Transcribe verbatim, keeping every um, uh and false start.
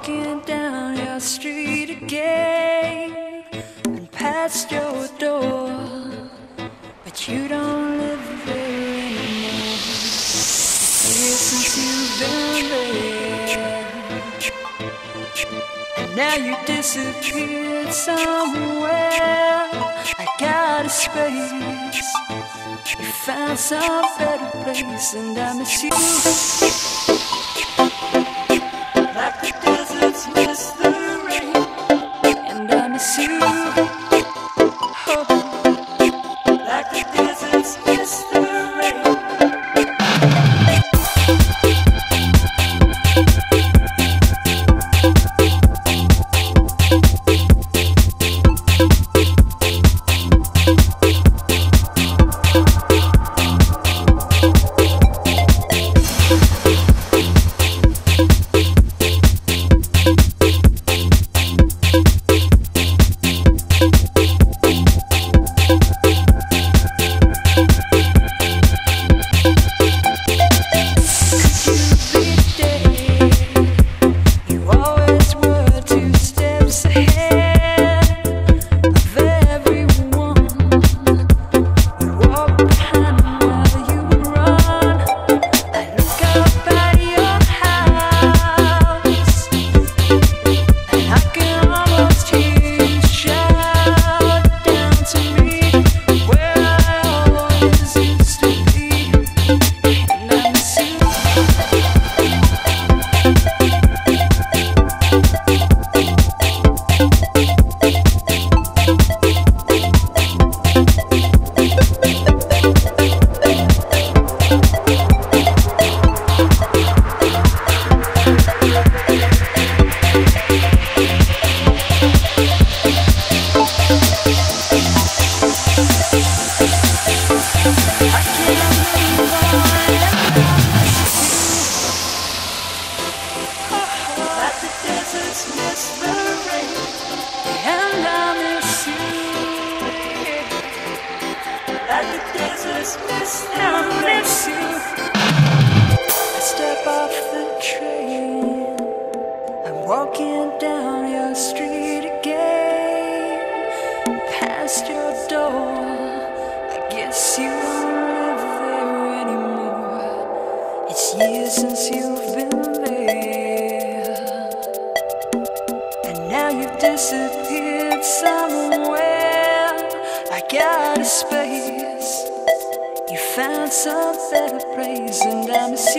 walking down your street again and past your door, but you don't live there anymore. Years since you've been there, and now you disappeared somewhere. I got a space, you found some better place, and I miss you. Like the deserts miss the rain, and I miss you. Oh, like the deserts miss the rain. Walking down your street again, past your door. I guess you don't live there anymore. It's years since you've been there, and now you've disappeared somewhere. I got a space, you found some better place, and I miss